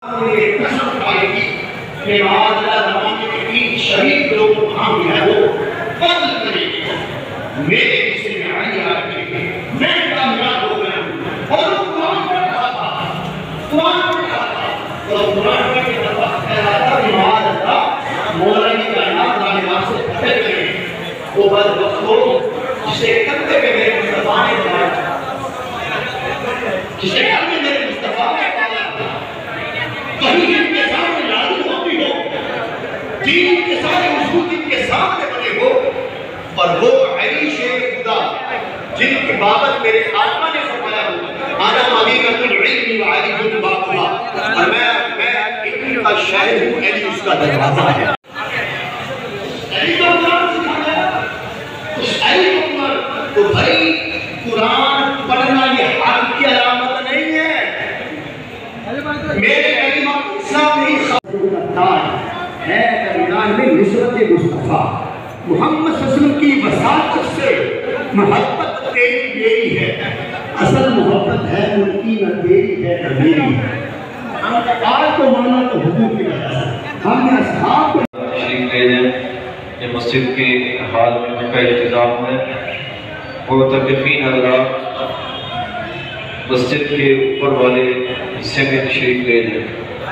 शहीद लोग हम है वो बदल करेंगे मेरे किसी में आई आके मैं कामयाब हो गया और कुरान पढ़ रहा था तो कुरान में कह रहा था इमाद अल्लाह मौलाना कायनात नाम से फतेह करें वो बस वो जिसे करते हुए मेरे मुस्तफा ने बनाया जिसे करते मेरे मुस्तफा ने पाला कहीं इनके सामने लालू होती हो दीन के सारे उसूल इनके सामने बने हो और वो अईश खुदा जिनकी बाबत मेरे आत्मा ने फरमाया हो आना मदीनतुल इल्म व अलीयुल बाबुहा और मैं इनका शहर हूं अली उसका दरवाजा है अली का कुरान सिखाया उस अली पर तो भाई कुरान पढ़ना ये हक की अलामत नहीं है मेरे इमाम इस्लाम नहीं है मैदान में नुसरत मुस्तफा मोहम्मद सल्लल्लाहु की वसात से मोहब्बत तेरी मेरी है असल मोहब्बत है उनकी न तेरी है न मेरी हम आज को माना तो हुजूर की वजह से हमने असहाब को तशरीफ ले जाए ये मस्जिद के हाल में उनका इंतजाम है वो तकलीफीन हज़रात मस्जिद के ऊपर वाले हिस्से में तशरीफ ले जाए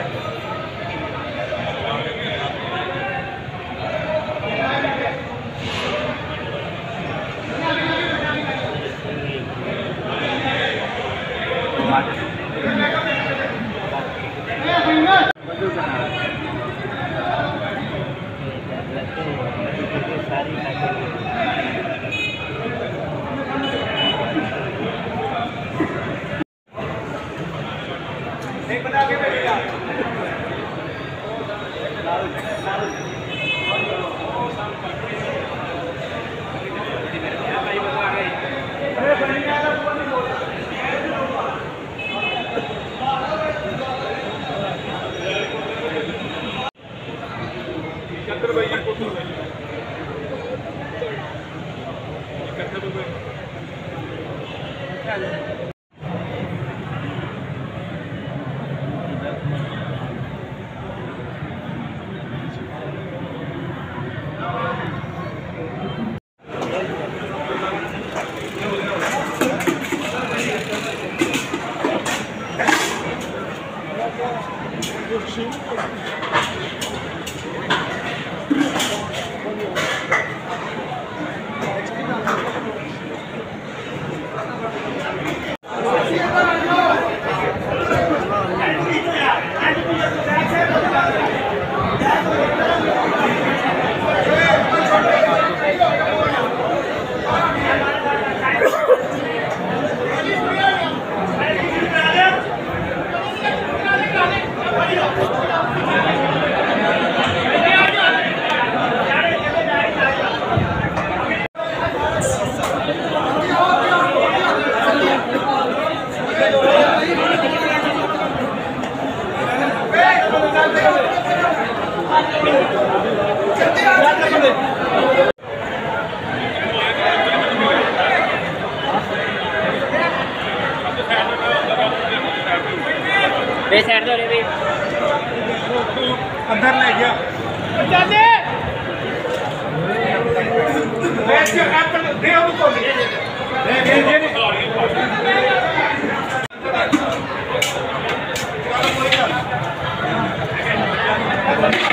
अंदर ले गया दे